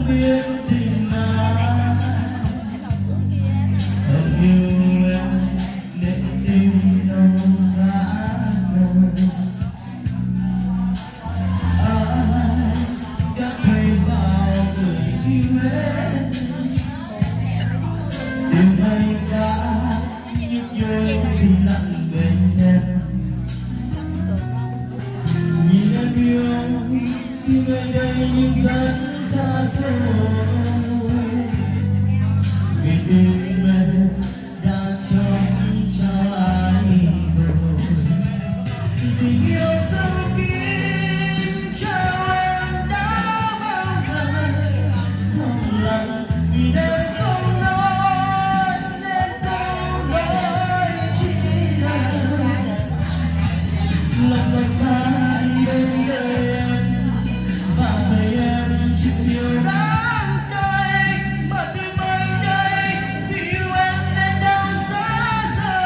biết tình ai không yêu em để tim đâu xa rời. Ai đã thấy bao người yêu em đêm nay đã nhấp nhô tim lặng bên em. Nhìn em yêu thì người đây nhưng rất xa xôi vì tim em đã cho ai rồi. Tình yêu sâu kín trao em đã bao lần không lần vì em không nói nên không nói chỉ là lòng sao xa bên đời em và đời em chịu điều đắng cay mà tim anh đây vì yêu em nên đau xa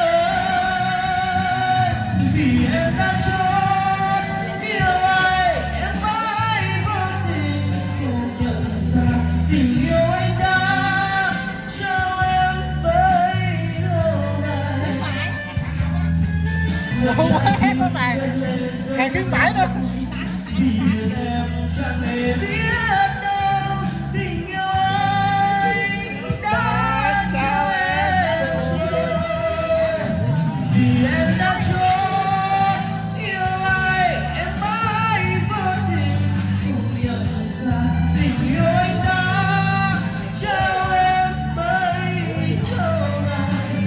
rời. Vì em đã chót yêu ai em mãi vô tình không nhận ra tình yêu anh đã trao em bấy lâu nay. Lâu quá hết có tài hàng khuyến mãi nữa. Vì em chẳng hề biết đâu tình yêu anh đã trao em rồi. Vì em đã chót yêu ai em mãi vô tình không nhận ra tình yêu anh đã trao em bấy lâu nay.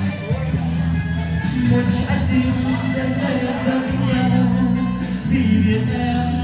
Một trái tim đến đây giống nhau vì biết em